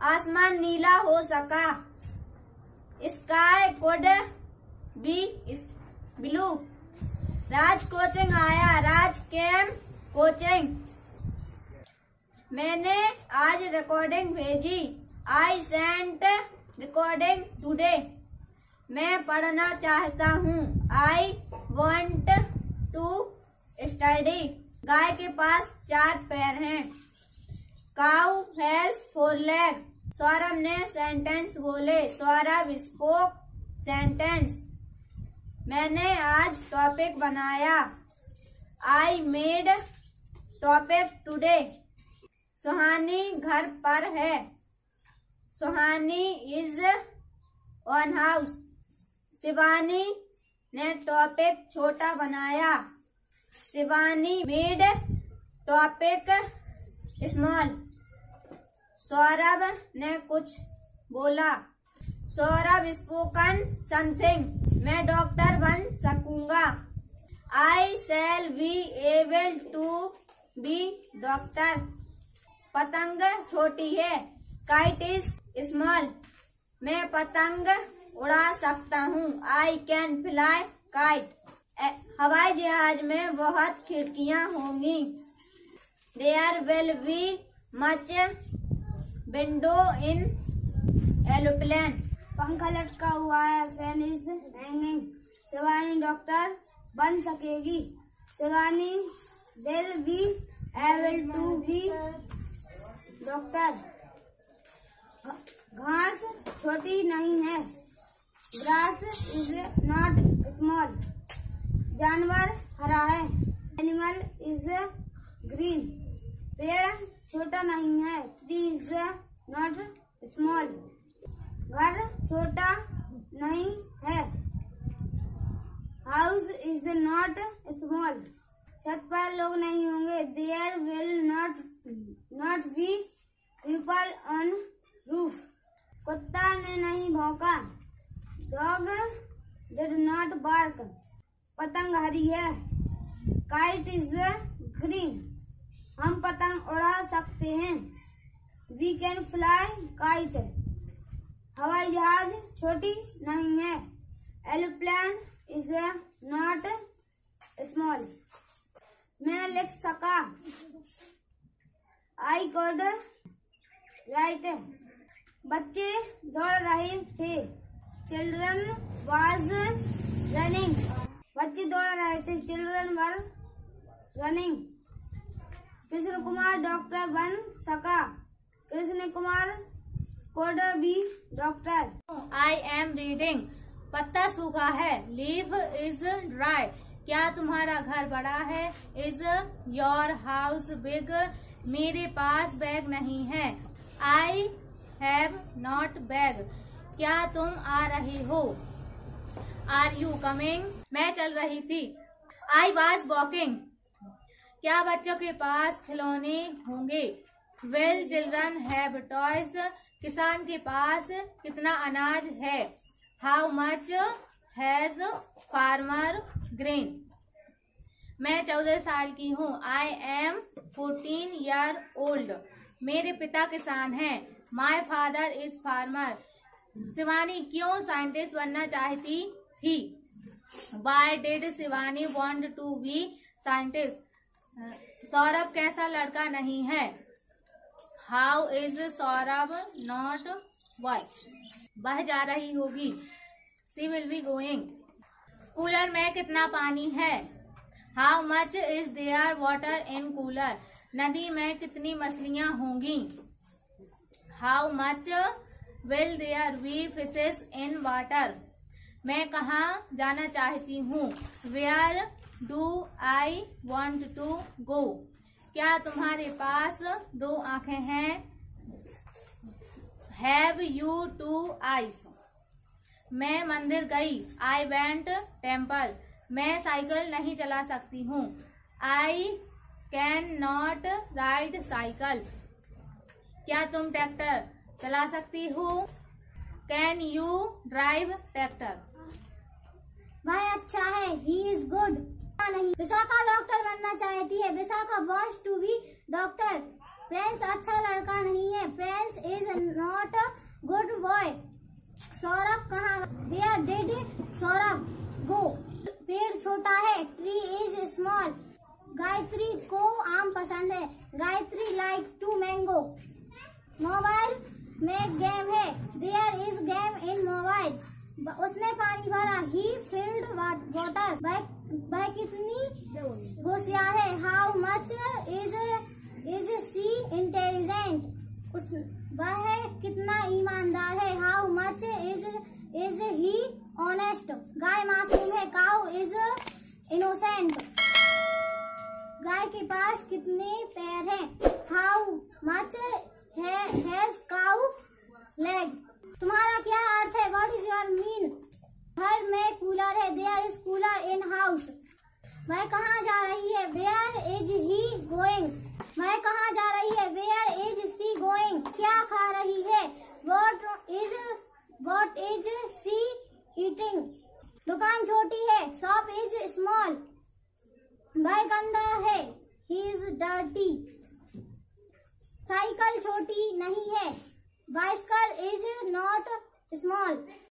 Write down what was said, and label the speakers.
Speaker 1: आसमान नीला हो सका। Sky could be blue. Raj coaching आया। Raj came coaching. मैंने आज रिकॉर्डिंग भेजी। I sent recording today. मैं पढ़ना चाहता हूँ। I want to study. गाय के पास 4 पैर हैं। Cow has 4 leg. सौरभ ने सेंटेंस बोले। Saurabh spoke sentence. मैंने आज टॉपिक बनाया। I made topic today. Suhani घर पर है। Suhani is on house. Shivani ने टॉपिक छोटा बनाया। Shivani made topic small. Saurabh ने कुछ बोला। Saurabh spoken something. मैं डॉक्टर बन सकूंगा। I shall be able to be doctor. पतंग छोटी है। Kite is small. मैं पतंग उड़ा सकता हूँ। I can fly kite. हवाई जहाज में बहुत खिड़कियाँ होंगी। There will be much window in aeroplane. पंखा लटका हुआ है। Fan is hanging. Shivani doctor बन सकेगी। Shivani will be able to be doctor. घास छोटी नहीं है। Grass is not small. जानवर हरा है। Animal is green. पेड़ छोटा नहीं है। Tree is not small. घर छोटा नहीं है। House is not small. छत पर लोग नहीं होंगे। There will not be people on roof. कुत्ता ने नहीं भौंका। Dog did not bark. पतंग हरी है। Kite is green. हम पतंग उड़ा सकते हैं। We can fly kite. हवाई जहाज छोटी नहीं है। Aeroplane is not small. मैं लिख सका। I could write. बच्चे दौड़ रहे थे। Children was running. बच्चे दौड़ रहे थे। Children were running. Krishna Kumar doctor बन सका। Krishna Kumar could be doctor.
Speaker 2: I am reading. पत्ता सूखा है। Leaf is dry. क्या तुम्हारा घर बड़ा है? Is your house big? मेरे पास बैग नहीं है। I have not bag. क्या तुम आ रही हो? Are you coming? मैं चल रही थी। I was walking. क्या बच्चों के पास खिलौने होंगे? Will children have toys? किसान के पास कितना अनाज है? How much has farmer grain? मैं 14 साल की हूँ। I am 14 year old. मेरे पिता किसान हैं। My father is farmer. Shivani क्यों साइंटिस्ट बनना चाहती थी? Why did Shivani want to be scientist? Saurabh कैसा लड़का नहीं है। How is Saurabh not boy? वह जा रही होगी। She will be going. Cooler में कितना पानी है? How much is there water in cooler? नदी में कितनी मछलियाँ होंगी? How much will there be fishes in water? मैं कहाँ जाना चाहती हूँ? Where do I want to go? क्या तुम्हारे पास 2 आंखें हैं? Have you 2 eyes? मैं मंदिर गई। I went temple. मैं साइकिल नहीं चला सकती हूँ। I can not ride cycle. क्या तुम ट्रैक्टर चला सकती हो? Can you drive tractor?
Speaker 3: वह अच्छा है। He is good. नहीं। विशाखा डॉक्टर बनना चाहती है। Vishakha wants to be doctor. Prince अच्छा लड़का नहीं है। Prince is not Where did Saurabh go? पेड़ छोटा है. Tree is small. गायत्री को आम पसंद है. Gayatri like to mango. Mobile में गेम है. There is game in mobile. उसने पानी भरा. He filled water. वह कितनी होशियार है. How much is she intelligent? वह कितना ईमानदार है. How much is he honest? गाय मासूम है. Cow is innocent. गाय के पास कितने पैर हैं? How much has cow leg? तुम्हारा क्या अर्थ है? What is your mean? घर में कूलर है. There is cooler in house. वह कहाँ जा रही है? Where is he going? वह कहाँ जा रही है? Where is she going? क्या खा रही है? What is she eating? दुकान छोटी है. Shop is small. वह गंदा है. He is dirty. साइकिल छोटी नहीं है. Bicycle is not small.